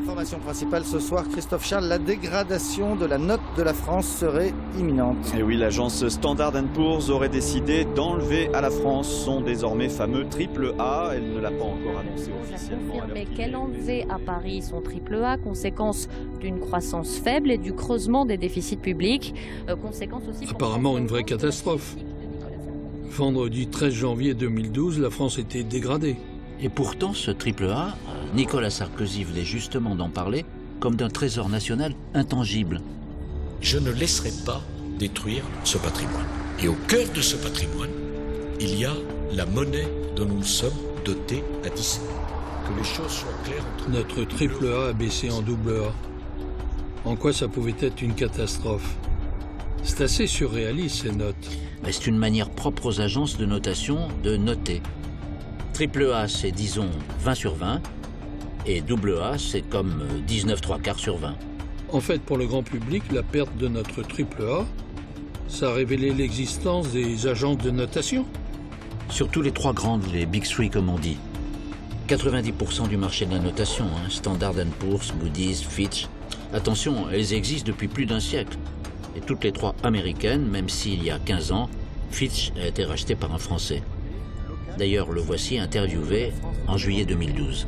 L'information principale ce soir, Christophe Charles, la dégradation de la note de la France serait imminente. Et oui, l'agence Standard & Poor's aurait décidé d'enlever à la France son désormais fameux triple A. Elle ne l'a pas encore annoncé officiellement. Elle a confirmé qu'elle enlevait à Paris son triple A, conséquence d'une croissance faible et du creusement des déficits publics. Conséquence aussi apparemment une vraie catastrophe. Vendredi 13 janvier 2012, la France était dégradée. Et pourtant, ce triple A, Nicolas Sarkozy venait justement d'en parler comme d'un trésor national intangible. Je ne laisserai pas détruire ce patrimoine. Et au cœur de ce patrimoine, il y a la monnaie dont nous sommes dotés à 17. Que les choses soient claires entre nous. Notre triple A baissé en double A. En quoi ça pouvait être une catastrophe? C'est assez surréaliste ces notes. Mais c'est une manière propre aux agences de notation de noter. Triple A, c'est disons 20 sur 20, et double A, c'est comme 19 3/4 sur 20. En fait, pour le grand public, la perte de notre triple A, ça a révélé l'existence des agences de notation. Surtout les trois grandes, les Big Three comme on dit. 90% du marché de la notation, Standard & Poor's, Moody's, Fitch. Attention, elles existent depuis plus d'un siècle. Et toutes les trois américaines, même s'il y a 15 ans, Fitch a été racheté par un Français. D'ailleurs, le voici interviewé en juillet 2012.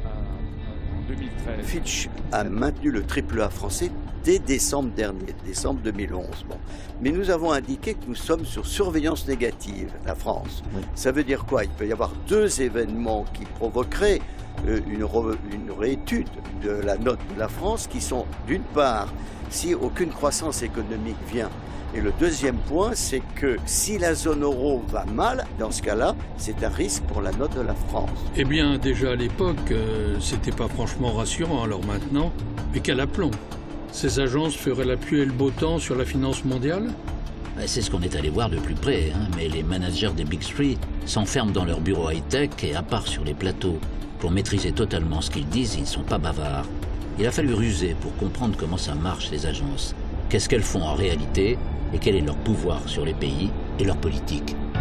Fitch a maintenu le triple A français dès décembre dernier, décembre 2011. Bon. Mais nous avons indiqué que nous sommes sur surveillance négative, la France. Oui. Ça veut dire quoi? Il peut y avoir deux événements qui provoqueraient une réétude de la note de la France, qui sont d'une part, si aucune croissance économique vient, et le deuxième point, c'est que si la zone euro va mal, dans ce cas-là, c'est un risque pour la note de la France. Eh bien, déjà à l'époque, c'était pas franchement rassurant, alors maintenant, mais quel aplomb! Ces agences feraient la pluie et le beau temps sur la finance mondiale? C'est ce qu'on est allé voir de plus près, mais les managers des Big Three s'enferment dans leur bureau high-tech et à part sur les plateaux. Pour maîtriser totalement ce qu'ils disent, ils ne sont pas bavards. Il a fallu ruser pour comprendre comment ça marche, les agences. Qu'est-ce qu'elles font en réalité et quel est leur pouvoir sur les pays et leur politique.